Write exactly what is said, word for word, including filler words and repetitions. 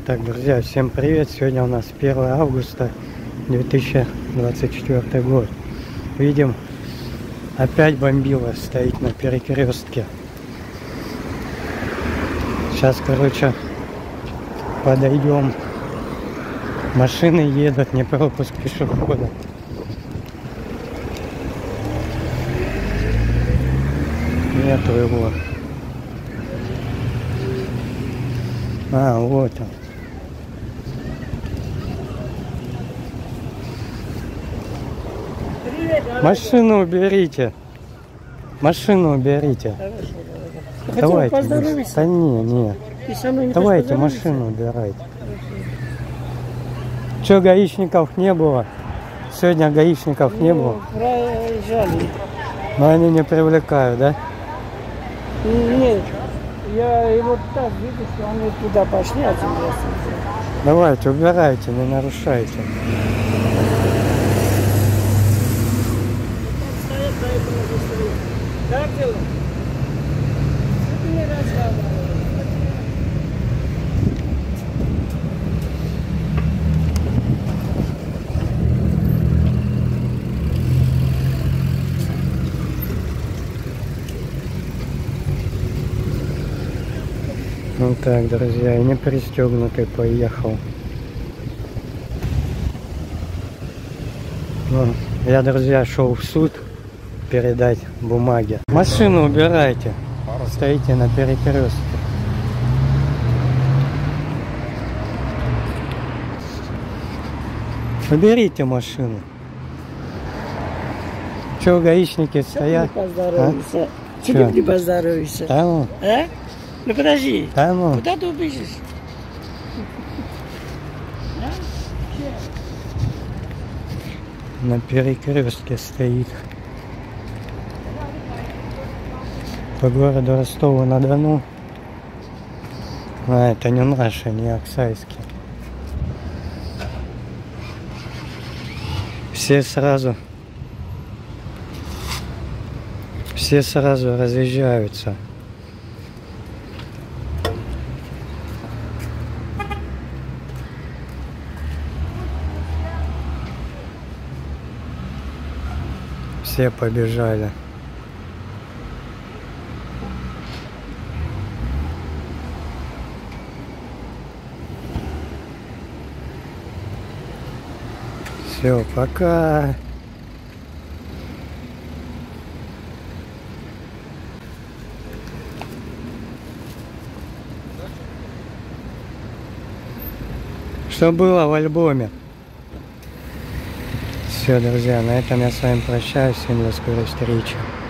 Так, друзья, всем привет! Сегодня у нас первое августа две тысячи двадцать четвёртый год. Видим, опять бомбила стоит на перекрестке. Сейчас, короче, подойдем. Машины едут, не пропуск пешехода. Нету его. А, вот он. Машину уберите. Машину уберите. Давайте. Да не, не. Давайте машину убирайте. Че, гаишников не было? Сегодня гаишников ну, не было? Проезжали. Но они не привлекают, да? Нет. Я его так вижу, что они туда пошли, а тебя. Давайте, убирайте, не нарушайте. Как дела? Ты не разговаривай. Ну так, друзья, и не пристегнутый поехал. Ну, я, друзья, шел в суд передать бумаги. Машину убирайте. Стоите на перекрестке. Уберите машину. Че, гаишники стоят? Ты не поздоровайся. А? Ты не поздоровайся. Там? А? Ну подожди. Там? Куда ты убежишь? На перекрестке стоит. По городу Ростова-на-Дону. А, это не наши, не Оксайские. Все сразу... Все сразу разъезжаются. Все побежали. Все, пока. Что было в альбоме? Все, друзья, на этом я с вами прощаюсь. Всем до скорой встречи.